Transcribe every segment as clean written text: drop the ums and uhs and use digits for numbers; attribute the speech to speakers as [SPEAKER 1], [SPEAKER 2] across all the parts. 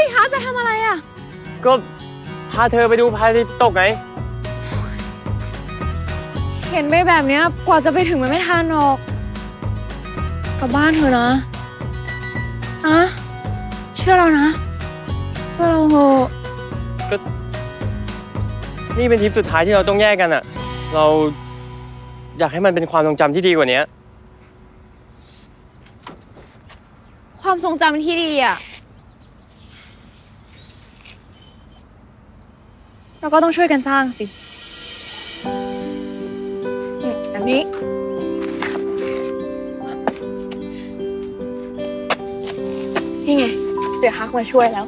[SPEAKER 1] คะจะทำอะไรอ่ะ
[SPEAKER 2] ก็พาเธอไปดูพระอาทิตย์ตกไง
[SPEAKER 1] เห็นไปแบบเนี้ยกว่าจะไปถึงมันไม่ทันหรอกกลับบ้านเถอะนะเชื่อเรานะเชื่อเราเถอะ
[SPEAKER 2] ก็นี่เป็นทริปสุดท้ายที่เราต้องแยกกันอะเราอยากให้มันเป็นความทรงจำที่ดีกว่านี้
[SPEAKER 1] ความทรงจำที่ดีอ่ะเราก็ต้องช่วยกันสร้างสิแบบนี้นี่ไงเดี๋ยวฮักมาช่วยแล้ว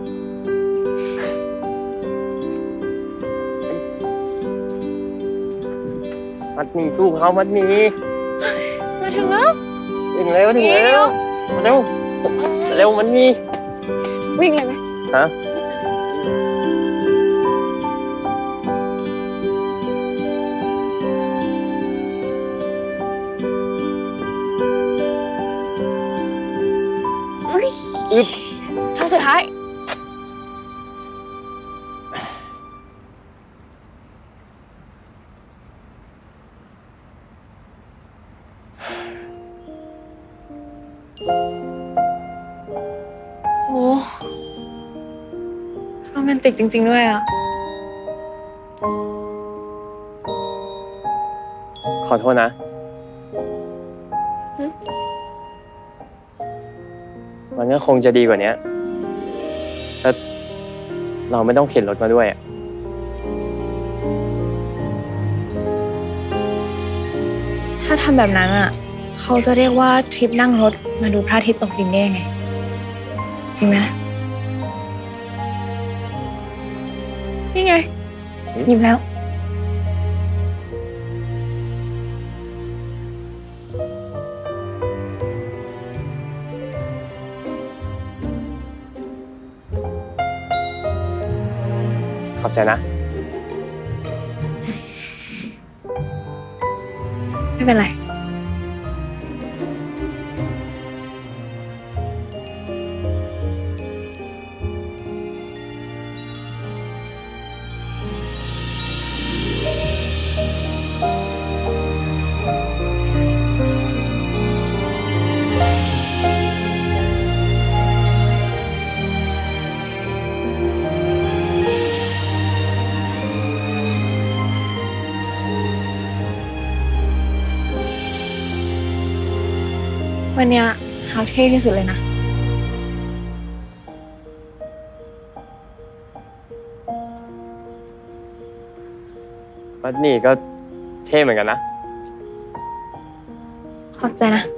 [SPEAKER 2] มัดหมี่สู้เขามัดหมี่
[SPEAKER 1] มาถึงแล้ว
[SPEAKER 2] ถึงแล้วเร็วมันมี
[SPEAKER 1] วิ่งเลยไหม
[SPEAKER 2] ฮะ
[SPEAKER 1] ช่องสุดท้ายโอ้โรแมนติกจริงๆด้วยอ่ะ
[SPEAKER 2] ขอโทษนะมันก็คงจะดีกว่านี้ถ้าเราไม่ต้องเข็นรถมาด้วย
[SPEAKER 1] ถ้าทำแบบนั้นอ่ะเขาจะเรียกว่าทริปนั่งรถมาดูพระอาทิตย์ตกดินได้ไงจริงไหมนี่ไงยิ้มแล้ว
[SPEAKER 2] ขอบใจนะ
[SPEAKER 1] ไม่เป็นไรวันเนี้ยฮักเท่ที่สุดเลยนะ
[SPEAKER 2] มัดหมี่ก็เท่เหมือนกันนะ
[SPEAKER 1] ขอบใจนะ